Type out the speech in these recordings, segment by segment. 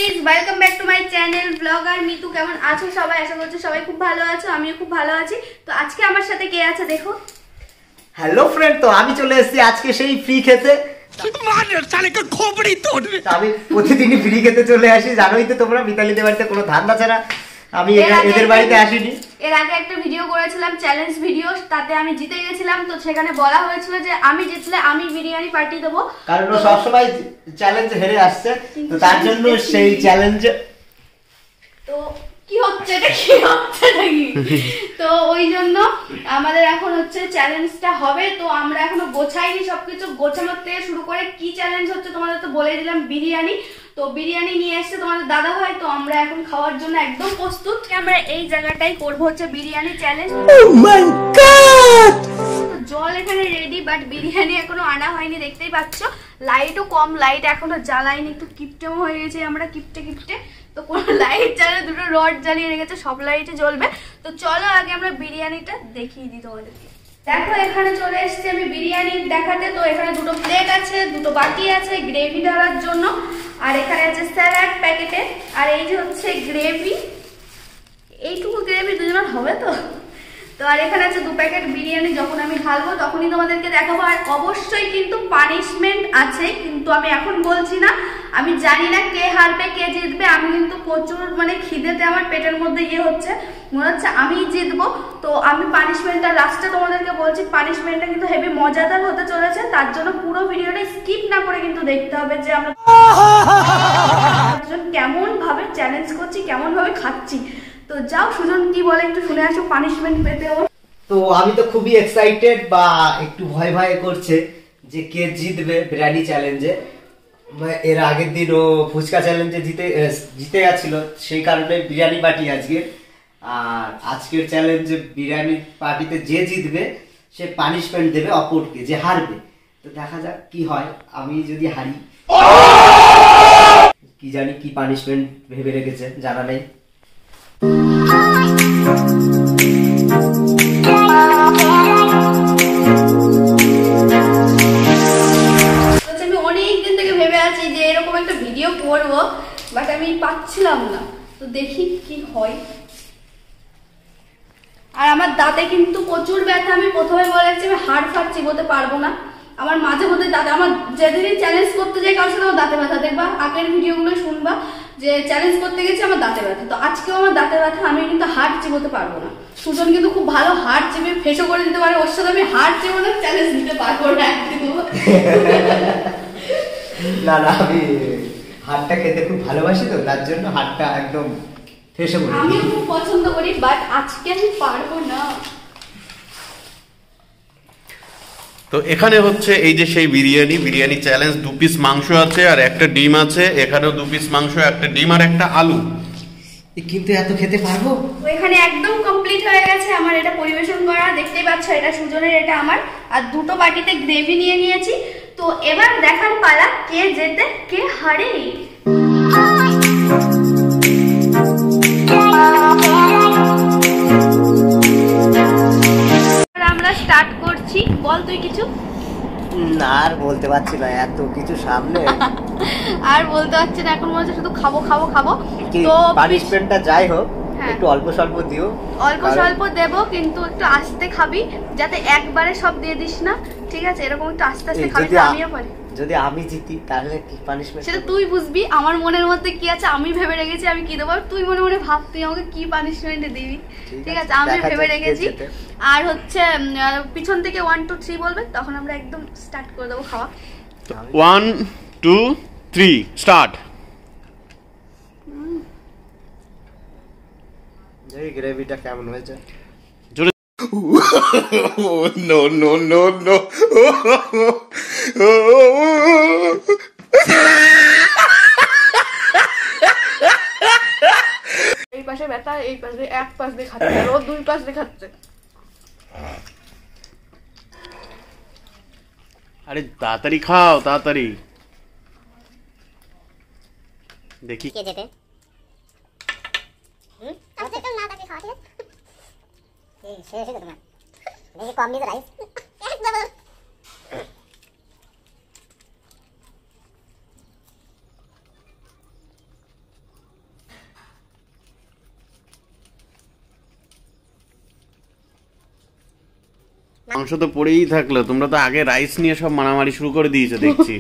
Guys, welcome back to my channel blogger Mitu. কেমন আছো সবাই? আশা করছি সবাই খুব ভালো আছো, আমিও খুব ভালো আছি। তো আজকে আমার সাথে কে আছে দেখো। হ্যালো ফ্রেন্ড, তো আমি চলে এসেছি আজকে সেই ফ্রি খেতে। আমি প্রতিদিনই ফ্রি খেতে চলে আসি, জানোই তো তোমরা। মিতালিদের বাড়িতে কোনো ধান্দা ছাড়া আমি এদের বাড়িতে আসিনি। এর আগে একটা ভিডিও করেছিলাম, চ্যালেঞ্জ ভিডিও, তাতে আমি জিতে গেছিলাম। তো সেখানে বলা হয়েছিল যে আমি জিতলে আমি বিরিয়ানি পার্টি দেবো, কারণ ও সবসময় চ্যালেঞ্জ হেরে আসছে। তো তার জন্য সেই চ্যালেঞ্জ তো কি হচ্ছে, এটা কি হচ্ছে নাকি? তো ওই জন্য আমাদের এখন হচ্ছে চ্যালেঞ্জটা হবে। তো আমরা এখনো গোছাইনি, সবকিছু গোছানোর থেকে শুরু করে কি চ্যালেঞ্জ হচ্ছে তোমাদের তো বলে দিলাম, বিরিয়ানি। তো বিরিয়ানি নিয়ে এসছে তোমাদের দাদা ভাই। তো আমরা এখন খাওয়ার জন্য একদম প্রস্তুত। আমরা এই জায়গাটাই করবো হচ্ছে বিরিয়ানি চ্যালেঞ্জ। জল এখানে রেডি, বাট বিরিয়ানি এখনো আনা হয়নি, দেখতেই পাচ্ছ। লাইটও কম, লাইট এখনো জ্বালাইনি, একটু কিপটেও হয়ে গেছে আমরা, কিপটে কিপটে। তো কোনো লাইট জ্বালিয়ে, দুটো রড জ্বালিয়ে রেখেছে, সব লাইটে জ্বলবে। তো চলো আগে আমরা বিরিয়ানিটা দেখিয়ে দিই তোমাদেরকে। দেখো এখানে চলে এসেছি আমি বিরিয়ানি দেখাতে। তো এখানে দুটো প্লেট আছে, দুটো বাটি আছে গ্রেভি ঢালার জন্য, আর এখানে আছে স্যালাড প্যাকেটে, আর এই যে হচ্ছে গ্রেভি। এইটুকু গ্রেভি দুজনের হবে তো। তো আর এখানে আছে 2 প্যাকেট বিরিয়ানি। যখন আমি ঢালবো তখনই তোমাদেরকে দেখাবো। আর অবশ্যই কিন্তু পানিশমেন্ট আছে, কিন্তু আমি এখন বলছি না। আমি জানি না কে হারবে কে জিতবে। আমি কিন্তু প্রচুর খিদেতে আমার পেটের মধ্যে হচ্ছে, মনে হচ্ছে আমি জিতবো। তো আমি পানিশমেন্টটা লাস্টে তোমাদেরকে বলছি। পানিশমেন্টটা কিন্তু হেভি মজাদার হতে চলেছে, তার জন্য পুরো ভিডিওটা স্কিপ না করে কিন্তু দেখতে হবে যে আমরা কেমন ভাবে চ্যালেঞ্জ করছি, কেমন ভাবে খাচ্ছি। তো যাও, সুজন কি বলে একটু শুনে আসো পানিশমেন্ট পেতে। তো আমি তো খুবই এক্সাইটেড, বা একটু ভয় ভয় করছে যে কে জিতবে বিরিয়ানি চ্যালেঞ্জে। এর আগের দিন ও ফুচকা চ্যালেঞ্জে জিতে গেছিল, সেই কারণে বিরিয়ানি পার্টি আজকে। আর আজকের চ্যালেঞ্জে বিরিয়ানি পার্টিতে যে জিতবে সে পানিশমেন্ট দেবে অপরকে, যে হারবে। তো দেখা যাক কি হয়। আমি যদি হারি, কি জানি কি পানিশমেন্ট ভেবে রেখেছে, জানা নেই। আমি অনেকদিন থেকে ভেবে আছি যে এরকম একটা ভিডিও করবো, বাট আমি পাচ্ছিলাম না। তো দেখি কি হয়। আর আমার দাঁতে কিন্তু প্রচুর ব্যথা। আমি প্রথমে বলেছি আমি হাড় ফাড় চিবোতে পারবো না। আমার মাঝে মধ্যে দাঁতে, আমার যেদিনই চ্যালেঞ্জ করতে যাই কারোর সাথে আমার দাঁতে ব্যথা। দেখবা আগের ভিডিওগুলো শুনবা যে চ্যালেঞ্জ করতে গেছি আমার দাঁতে ব্যথা। তো আজকেও আমার দাঁতে ব্যথা, আমি কিন্তু হাড় চিবোতে পারবো না। সুজন কিন্তু খুব ভালো হাড় চিবে ফেসো করে দিতে পারে, ওর সাথে আমি হাড় চিবোতে চ্যালেঞ্জ দিতে পারবো না একদিন। না না, আমি হাড়টা খেতে খুব ভালোবাসি, তো তার জন্য হাড়টা একদম ফেসে পড়ে। আমিও খুব পছন্দ করি, বাট আজকে আমি পারবো না। তো এখানে হচ্ছে এই যে সেই বিরিয়ানি চ্যালেঞ্জ। 2 পিস মাংস আছে আর একটা ডিম আছে। এখানেও 2 পিস মাংস, একটা ডিম আর একটা আলু। কিন্তু এত খেতে পারবো? তো এখানে একদম কমপ্লিট হয়ে গেছে আমার এটা পরিবেশন করা। দেখতেই পাচ্ছ, এটা সুজনের, এটা আমার। আর দুটো বাটিতে গ্রেভি নিয়ে নিয়েছি। তো এবার দেখার পালা কে জেতে কে হারে। আমরা স্টার্ট করছি। বল তুই কিছু। না, আর বলতে পারছি না, এত কিছু সামনে। আর বলতে পারছি না, এখন মনে হচ্ছে শুধু খাবো খাবো খাবো। তো পানিশমেন্টটা যাই হোক, একটু অল্প স্বল্প দিও। অল্প স্বল্প দেবো, কিন্তু একটু আস্তে খাবি, যাতে একবারে সব দিয়ে দিস না, ঠিক আছে? এরকম একটু আস্তে আস্তে খাবি, আমিও পারি। যদি আমি জিতি তাহলে কি পানিশমেন্ট? সেটা তুই বুঝবি। আমার মনের মধ্যে কি আছে আমি ভেবে রেখেছি আমি কি দেবো। তুই মনে মনে ভাব তুই আমাকে কি পানিশমেন্ট দিবি, ঠিক আছে? আমি ভেবে রেখেছি। আর হচ্ছে পিছন থেকে 1 2 3 বলবে, তখন আমরা একদম স্টার্ট করে দেবো খাওয়া। 1 2 3 স্টার্ট। এই গ্রেভিটা কেমন হয়েছে? No, no, no, no. এই পাশে ব্যথা, এই পাশে এক পাশ দিয়ে খাচ্ছে, আর ও 2 পাশ দিয়ে খাচ্ছে। আরে তাড়াতাড়ি খাও, তাড়াতাড়ি। দেখি কে যেতে। আমি তো না তাকে খাওয়া, ঠিক আছে? এই শেষ হয়ে গেল। দেখি কম নিতে রাইস। একদম মাংস তো পড়েই থাকলো, তোমরা তো আগে রাইস নিয়ে সব মারামারি শুরু করে দিয়েছো দেখছি।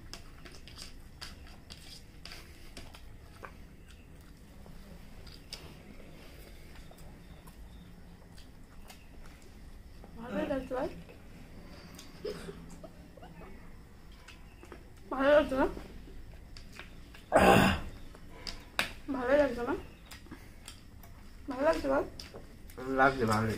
ভালোই লাগছে ভাই, ভালো লাগছে না? ভালোই লাগছে না? ভালো লাগছে ভাই? লাগছে ভালোই।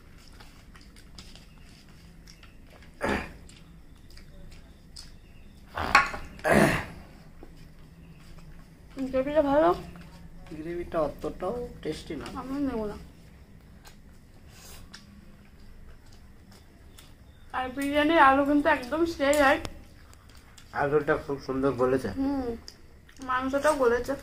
গ্রেভিটা ভালো, গ্রেভিটা অতটাও টেস্টি না। আমি নেবো না। আর বিরিয়ানির আলু কিন্তু একদম সেই হয়, আলুটা খুব সুন্দর বলেছে। মাংসটাও বলেছে।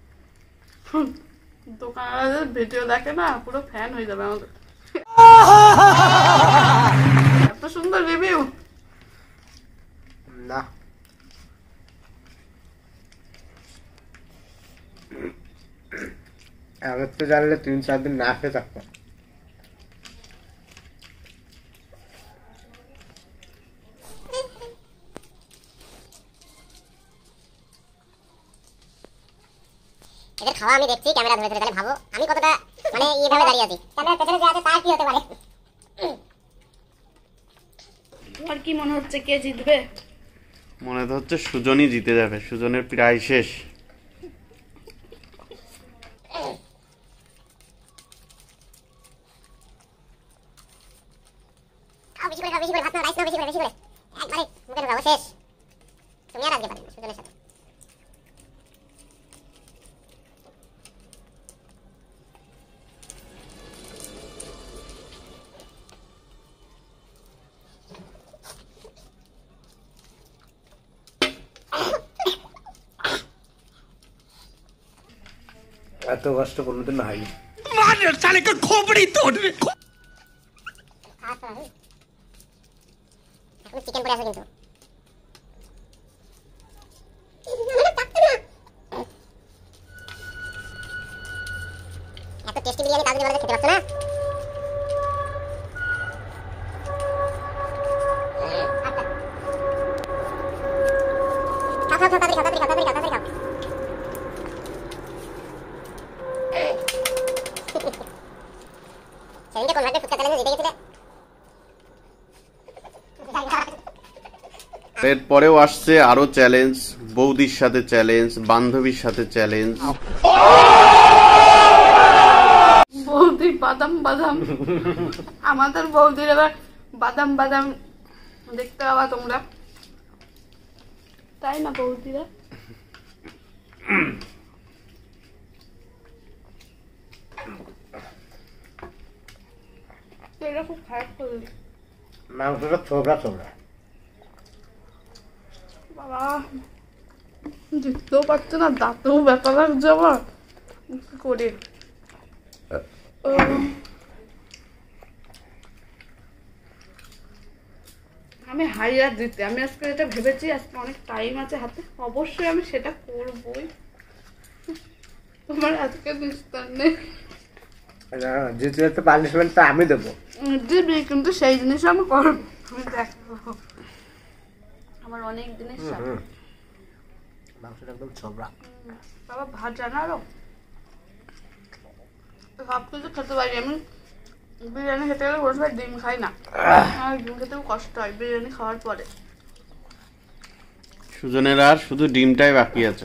দোকানদারদের ভিডিও দেখে না, পুরো ফ্যান হয়ে যাবে আমাদের। এত সুন্দর রিভিউ। না আগের তো জানলে 3-4 দিন না খেয়ে থাকতাম। এদের খাওয়া আমি দেখছি ক্যামেরা ধরে ধরে, তাহলে ভাবো আমি কতটা মানে এইভাবে দাঁড়িয়ে আছি, ক্যামেরার পেছনে যে আছে তার কি হতে পারে। তোমার কি মনে হচ্ছে কে জিতবে? মনে তো হচ্ছে সুজনই জিতে যাবে, সুজনের প্রায় শেষ। খাও বেশি করে, খাও বেশি করে, ভাত না রাইস না, বেশি করে বেশি করে একবারে মুখে ঢোকাবো, শেষ। তুমি আর আজকে পারবে সুজনের সাথে। এত কষ্ট কোনোদিন হয়নি। এখন চিকেন পড়ে আছে কিন্তু। এত টেস্টি বিরিয়ানি কাউকে বলে খেতে পারছো না? খাও খাও খাও, তাড়াতাড়ি খাও, তাড়াতাড়ি খাও, তাড়াতাড়ি খাও, তাড়াতাড়ি খাও। সেদিনকে কোন ভাগ্যে ফুচকা চ্যালেঞ্জে জিতে গেছিলে? এরপরেও আসছে আরো চ্যালেঞ্জ, বৌদির সাথে চ্যালেঞ্জ, বান্ধবীর সাথে চ্যালেঞ্জ। বৌদি বাদাম বাদাম, আমাদের বৌদির এবার বাদাম বাদাম দেখতে পাবা তোমরা, তাই না বৌদিরা? এটা খুব খারাপ করলি মাংসটা ছোবড়া ছোবড়া। বাবা, দেখতেও পাচ্ছে না, দাঁতেও ব্যথা লাগছে আমার, কি করে? আমি হাইয়ার দিতে, আমি আজকে এটা ভেবেছি, আজকে অনেক টাইম আছে হাতে, অবশ্যই আমি সেটা করবই। তোমার আজকে নিস্তার নেই। জিতলে তো পানিশমেন্টটা আমি দেবো। দিবি, কিন্তু সেই জিনিস আমি করবো, আমি দেখবো। আমার অনেক দিনের সাথে মাংসটা একদম ছোবড়া। বাবা ভাত জানা আরো সব কিছু খেতে পারি আমি। বিরিয়ানি খেতে গেলে কোনো সময় ডিম খাই না, আমার ডিম খেতেও কষ্ট হয় বিরিয়ানি খাওয়ার পরে। সুজনের আর শুধু ডিমটাই বাকি আছে।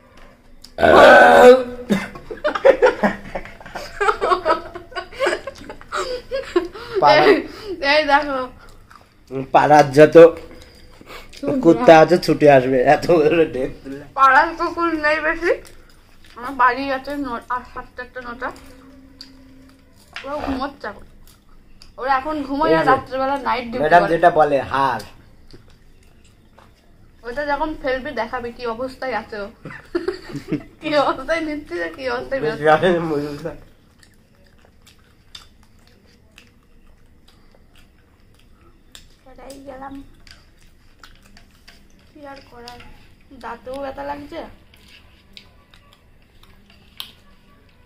এই দেখো, পাড়ার যত কুত্তা আছে ছুটে আসবে, এত ডেক দিলে। পাড়ার কুকুর নেই বেশি, আমার বাড়ি আছে 7টা 9টা। ওরা ঘুমোচ্ছে এখন, ওরা এখন ঘুমোয় আর রাত্রেবেলা নাইট ডিউটি ম্যাডাম করে। যেটা বলে হার, ওটা যখন ফেলবি দেখাবি কি অবস্থায় আছে ও, কি অবস্থায় নিচ্ছি না কি অবস্থায় বেরোচ্ছে। সেটাই গেলাম, কি আর করার, দাঁতেও ব্যথা লাগছে।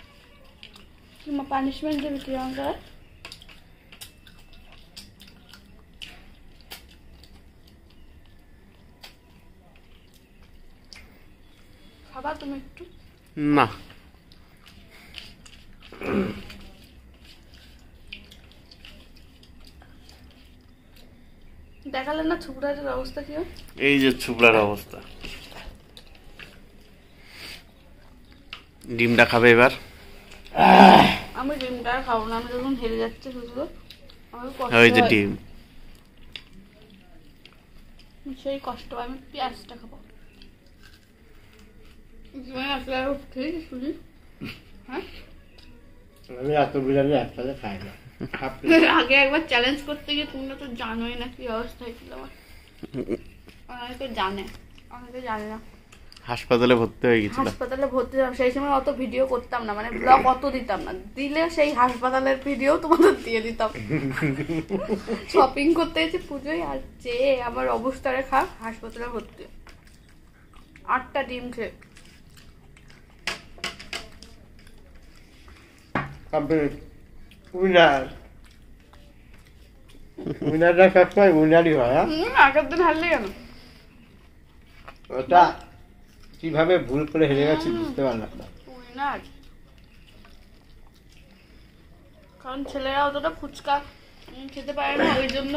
পানিশমেন্ট দেবে তুই আমাকে? খাবা তুমি একটু? না দেখালেন না ছুকরার অবস্থা কি হয়? এই যে ছুবড়ার অবস্থা। ডিমটা খাবে এবার? আমি ডিমটা আর খাবো না, আমি যখন হেরে যাচ্ছে শুধু আমার কষ্ট ওই যে হয়। ডিম। সেই কষ্ট হয়, আমি পেঁয়াজটা খাবো। জীবনে আসলে আর খেয়েছি শুনি? হ্যাঁ, আমি এত বিরিয়ানি একসাথে খাই না। আগে একবার চ্যালেঞ্জ করতে গিয়ে তোমরা তো জানোই না কি অবস্থা হয়েছিল আমার। অনেকে জানে, অনেকে জানে না। হাসপাতালে ভর্তি হয়ে গেছিল। হাসপাতালে ভর্তি হলাম, সেই সময় অত ভিডিও করতাম না, মানে ব্লগ অত দিতাম না, দিলে সেই হাসপাতালের ভিডিও তোমাদের দিয়ে দিতাম। শপিং করতে গেছি পুজোয়, আর যে আমার অবস্থাটা খারাপ, হাসপাতালে ভর্তি। 8টা ডিম খেয়ে। উইনারটা সবসময় উইনারই হয়। আগের দিন হারলে কেন? ওটা কিভাবে ভুল করে হেরে গেছি বুঝতে পারলাম না। উইনার, কারণ ছেলেরা অতটা ফুচকা খেতে পারে না, ওই জন্য।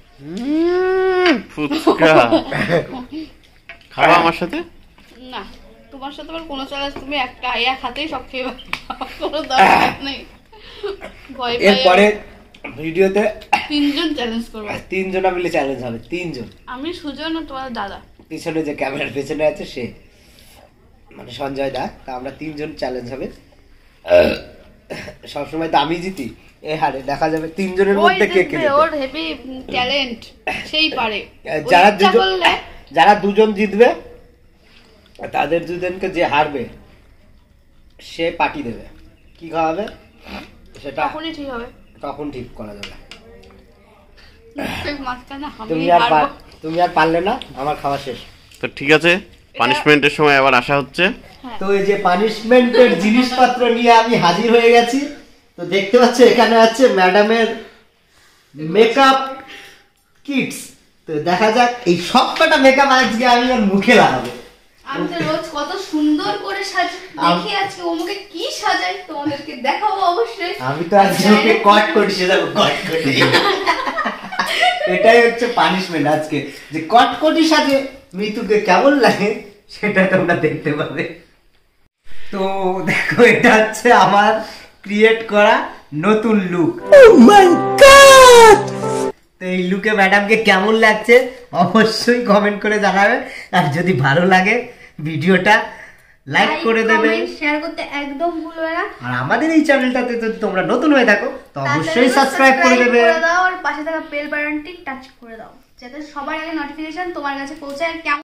ফুচকা খাওয়া আমার সাথে? না, তোমার সাথে আবার কোনো চ্যালেঞ্জ, তুমি একটা এক হাতেই সব খেয়ে কোনো দরকার নেই। ভয় পাই। এরপরে ভিডিওতে 3 জন চ্যালেঞ্জ করবো। 3 জন মিলে চ্যালেঞ্জ হবে। 3 জন। আমি সুজন আর তোমার দাদা। পিছনে যে ক্যামেরার পেছনে আছে সে, মানে সঞ্জয় দা। তা আমরা 3 জন চ্যালেঞ্জ হবে। সবসময় তো আমি জিতি, এ হারে। দেখা যাবে 3 জনের ওই মধ্যে কে কে জিতবে, ওর হেভি ট্যালেন্ট, সেই পারে। যারা ওইটা দুজন বললে যারা 2 জন জিতবে তাদের 2 জনকে যে হারবে সে পার্টি দেবে। কি খাওয়াবে সেটা তখনই ঠিক হবে। তখন ঠিক করা যাবে। মাঝখানে তুমি আমি আর হারবো। তুমি আর পারলে না, আমার খাওয়া শেষ। তো ঠিক আছে, পানিশমেন্টের সময় আবার আসা হচ্ছে। তো এই যে পানিশমেন্টের জিনিসপত্র নিয়ে আমি হাজির হয়ে গেছি। তো দেখতে পাচ্ছ এখানে আছে ম্যাডামের মেকআপ কিটস। তো দেখা যাক এই সবকটা মেকআপ আজকে আমি ওর মুখে লাগাবো। আমি তো রোজ কত সুন্দর করে সাজি, দেখি আজকে ও মুখে কি সাজাই তোমাদেরকে দেখাবো অবশ্যই। আমি তো আজকে ওকে কট করে সেজাবো, কট করে। এটাই হচ্ছে পানিশমেন্ট আজকে, যে কটকটি সাজে মিতুকে কেমন লাগে সেটা তোমরা দেখতে পাবে। তো দেখো, এটা হচ্ছে আমার ক্রিয়েট করা নতুন লুক। তো এই লুকে ম্যাডামকে কেমন লাগছে অবশ্যই কমেন্ট করে জানাবে। আর যদি ভালো লাগে ভিডিওটা লাইক করে দেবে, শেয়ার করতে একদম ভুলবে না। আর আমাদের এই চ্যানেলটাতে যদি তোমরা নতুন হয়ে থাকো তো অবশ্যই সাবস্ক্রাইব করে দেবে। দাও আর পাশে থাকা বেল বাটনটি টাচ করে দাও, যাতে সবার আগে নোটিফিকেশন তোমার কাছে পৌঁছায়। কেমন